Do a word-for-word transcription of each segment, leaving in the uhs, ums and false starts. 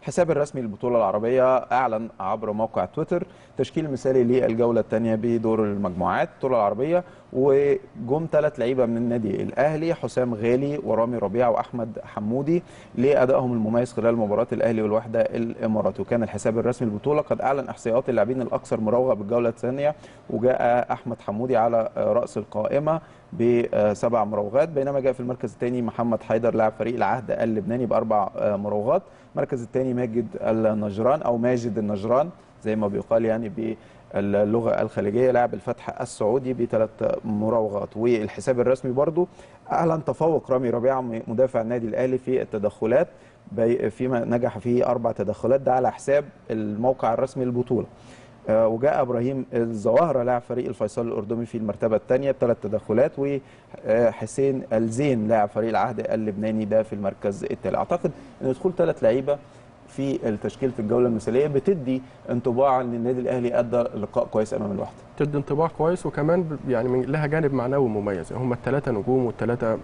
الحساب الرسمي للبطوله العربيه اعلن عبر موقع تويتر تشكيل مثالي للجوله الثانيه بدور المجموعات البطوله العربيه، وجم ثلاث لعيبه من النادي الاهلي: حسام غالي ورامي ربيعه واحمد حمودي، لادائهم المميز خلال مباراه الاهلي والوحده الاماراتي. وكان الحساب الرسمي للبطوله قد اعلن احصائيات اللاعبين الاكثر مراوغه بالجوله الثانيه، وجاء احمد حمودي على راس القائمه بسبع مراوغات، بينما جاء في المركز الثاني محمد حيدر لاعب فريق العهد اللبناني باربع مراوغات. المركز الثاني ماجد النجران او ماجد النجران زي ما بيقال يعني باللغه الخليجيه لاعب الفتح السعودي بثلاث مراوغات. والحساب الرسمي برضو اعلن تفوق رامي ربيعه مدافع النادي الاهلي في التدخلات، فيما نجح فيه اربع تدخلات، ده على حساب الموقع الرسمي للبطوله. وجاء ابراهيم الظواهره لاعب فريق الفيصل الاردني في المرتبه الثانيه بثلاث تدخلات، وحسين الزين لاعب فريق العهد اللبناني ده في المركز الثالث. اعتقد ان دخول ثلاث لعيبه في التشكيل في الجوله المثاليه بتدي انطباع ان النادي الاهلي ادى لقاء كويس امام الوحده. تدي انطباع كويس، وكمان يعني من لها جانب معنوي مميز. هم الثلاثه نجوم والثلاثه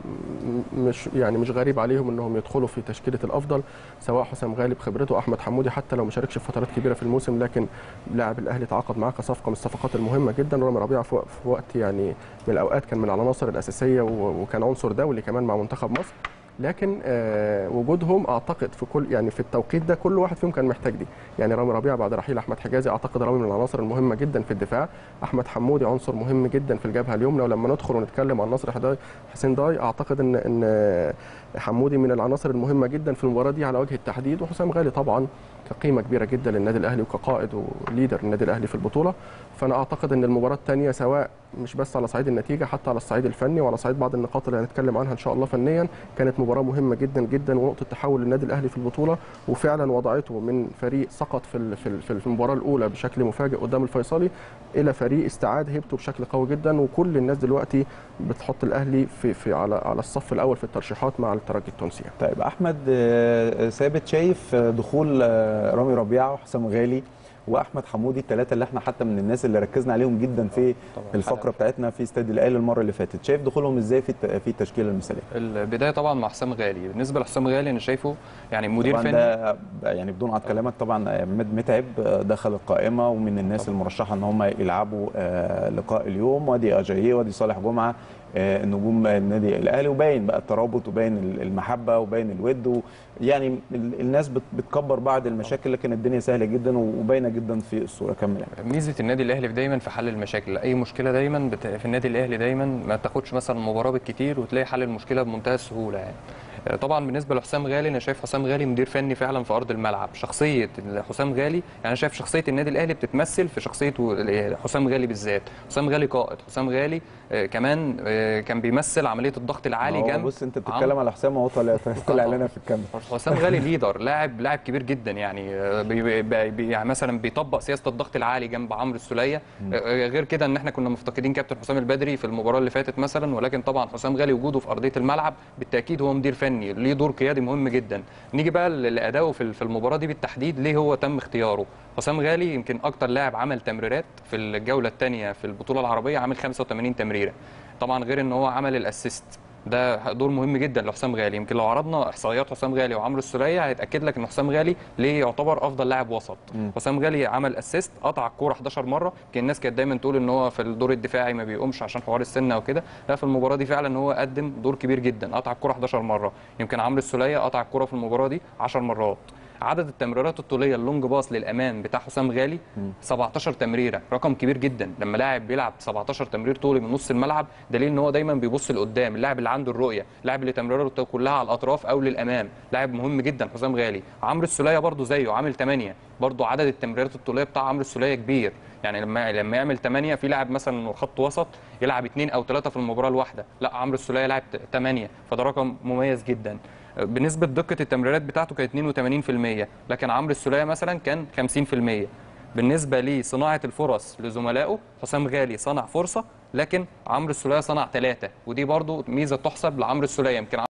مش يعني مش غريب عليهم انهم يدخلوا في تشكيله الافضل، سواء حسام غالي بخبرته، احمد حمودي حتى لو ما شاركش في فترات كبيره في الموسم، لكن لاعب الاهلي تعاقد معاه كصفقه من الصفقات المهمه جدا. رامي ربيعه في وقت يعني من الاوقات كان من العناصر الاساسيه وكان عنصر دولي كمان مع منتخب مصر، لكن آه وجودهم اعتقد في كل يعني في التوقيت ده كل واحد فيهم كان محتاج دي. يعني رامي ربيعه بعد رحيل احمد حجازي اعتقد رامي من العناصر المهمه جدا في الدفاع، احمد حمودي عنصر مهم جدا في الجبهه اليمنى، ولما ندخل ونتكلم عن نصر حسين داي اعتقد ان ان حمودي من العناصر المهمه جدا في المباراه دي على وجه التحديد، وحسام غالي طبعا كقيمه كبيره جدا للنادي الاهلي وكقائد وليدر النادي الاهلي في البطوله. فانا اعتقد ان المباراه الثانيه سواء مش بس على صعيد النتيجه، حتى على الصعيد الفني وعلى صعيد بعض النقاط اللي هنتكلم عنها ان شاء الله فنيا، كانت مباراه مهمه جدا جدا ونقطه تحول للنادي الاهلي في البطوله، وفعلا وضعته من فريق سقط في في المباراه الاولى بشكل مفاجئ قدام الفيصلي الى فريق استعاد هيبته بشكل قوي جدا، وكل الناس دلوقتي بتحط الاهلي في في على على الصف الاول في الترشيحات مع الترجي التونسي. طيب احمد ثابت، شايف دخول رامي ربيعه وحسام غالي واحمد حمودي الثلاثه اللي احنا حتى من الناس اللي ركزنا عليهم جدا في الفقره بتاعتنا في استاد الاهلي المره اللي فاتت، شايف دخولهم ازاي في في التشكيله المثاليه؟ البدايه طبعا مع حسام غالي. بالنسبه لحسام غالي انا شايفه يعني مدير طبعا فني ده يعني بدون قطع كلامك، طبعا عماد متعب دخل القائمه ومن الناس طبعا المرشحه ان هم يلعبوا لقاء اليوم، وادي اجاييه وادي صالح جمعه نجوم النادي الاهلي، وباين بقى الترابط وباين المحبه وباين الود، يعني الناس بتكبر بعض المشاكل لكن الدنيا سهله جدا وباينه جدا في الصوره. كمل. ميزه النادي الاهلي دايما في حل المشاكل، اي مشكله دايما في النادي الاهلي دايما ما تاخدش مثلا مباراه بالكتير وتلاقي حل المشكله بمنتهى السهوله يعني. طبعا بالنسبه لحسام غالي انا شايف حسام غالي مدير فني فعلا في ارض الملعب. شخصيه حسام غالي يعني انا شايف شخصيه النادي الاهلي بتتمثل في شخصيه حسام غالي بالذات. حسام غالي قائد، حسام غالي كمان كان بيمثل عمليه الضغط العالي جنب. بص انت بتتكلم على حسام اهو طالع طالع لنا في الكاميرا. حسام غالي ليدر، لاعب لاعب كبير جدا يعني بي بي يعني مثلا بيطبق سياسه الضغط العالي جنب عمرو السوليه. غير كده ان احنا كنا مفتقدين كابتن حسام البدري في المباراه اللي فاتت مثلا، ولكن طبعا حسام غالي وجوده في ارضيه الملعب بالتاكيد هو مدير فني ليه دور قيادي مهم جدا. نيجي بقى لادائه في المباراه دي بالتحديد، ليه هو تم اختياره؟ حسام غالي يمكن اكتر لاعب عمل تمريرات في الجوله الثانيه في البطوله العربيه، عامل خمسة وثمانين تمريره، طبعا غير ان هو عمل الاسيست، ده دور مهم جدا لحسام غالي. يمكن لو عرضنا احصائيات حسام غالي وعمرو السوليه هيتاكد لك ان حسام غالي ليه يعتبر افضل لاعب وسط. م. حسام غالي عمل اسيست، قطع الكوره حداشر مره، كان الناس كانت دايما تقول ان هو في الدور الدفاعي ما بيقومش عشان حوار السن او كده، لا في المباراه دي فعلا هو قدم دور كبير جدا، قطع الكوره حداشر مره. يمكن عمرو السوليه قطع الكوره في المباراه دي عشر مرات. عدد التمريرات الطوليه اللونج باص للامام بتاع حسام غالي سبعتاشر تمريره، رقم كبير جدا. لما لاعب بيلعب سبعتاشر تمرير طولي من نص الملعب دليل ان هو دايما بيبص لقدام، اللاعب اللي عنده الرؤيه، اللاعب اللي تمريراته كلها على الاطراف او للامام، لاعب مهم جدا حسام غالي. عمرو السوليه برده زيه عامل ثمانية، برده عدد التمريرات الطوليه بتاع عمرو السوليه كبير، يعني لما لما يعمل ثمانية في لاعب مثلا خط وسط يلعب اثنين او ثلاثة في المباراه الواحده، لا عمرو السوليه لعب ثمانية، فده رقم مميز جدا. بنسبه دقه التمريرات بتاعته كانت اثنين وثمانين بالمئة، لكن عمرو السوليه مثلا كان خمسين بالمئة. بالنسبه لصناعه الفرص لزملائه، حسام غالي صنع فرصه لكن عمرو السوليه صنع ثلاثه، ودي برضو ميزه تحسب لعمرو السوليه. يمكن